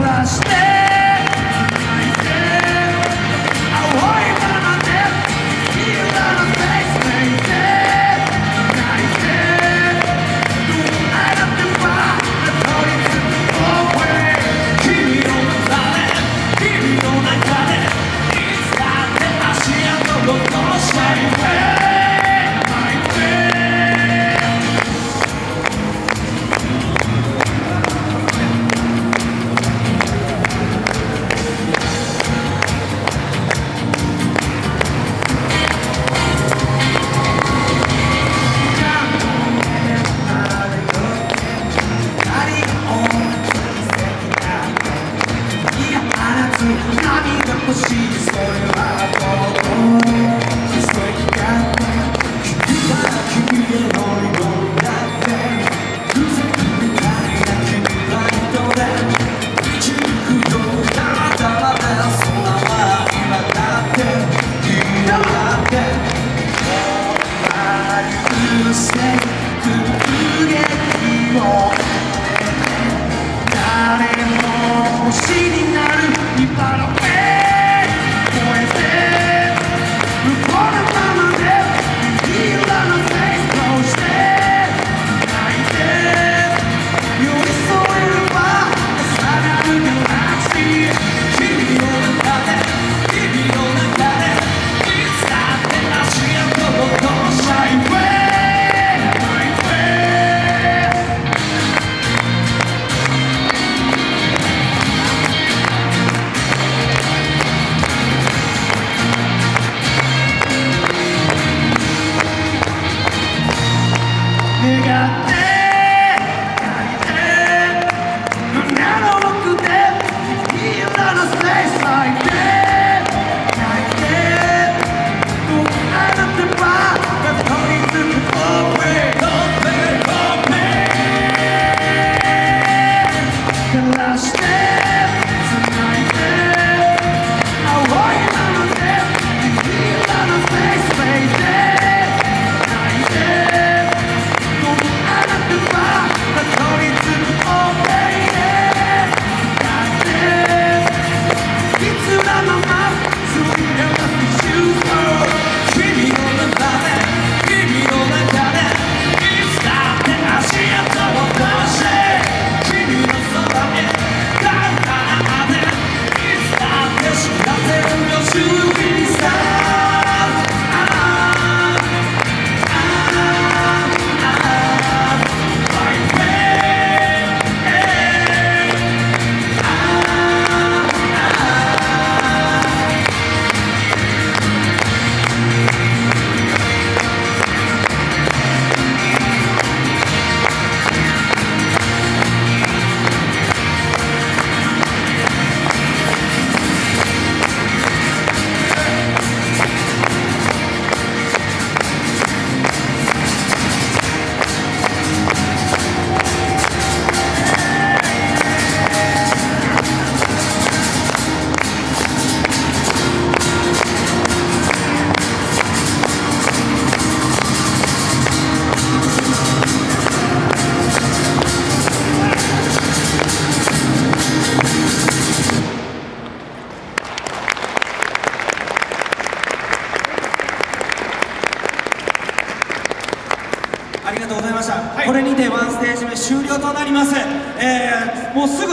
らして泣いて青いままでいらのフェイス抜いて泣いてI love the bar取り付く away 君の中で君の中でいつだって足跡を残したい涙欲しいそれはどこに奇跡が君が君へ乗り込んだって偶然みたいな君は人で導くようなたまで空は今だって今だって許せ空撃を誰も星になる今の願って泣いて胸の奥でいらぬスペース咲いて泣いてあなたは取り付く away 照らして繋いで青いままでいらぬスペース咲いてありがとうございました。これにてワンステージ目終了となります。もうすぐ